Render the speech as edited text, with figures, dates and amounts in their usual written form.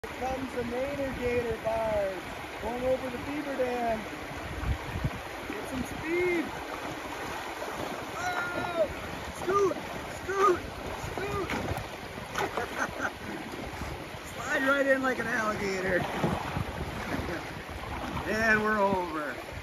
Here comes the Maynard Gator barge going over the beaver dam. Get some speed. Oh! Scoot! Scoot! Scoot! Slide right in like an alligator. And we're over.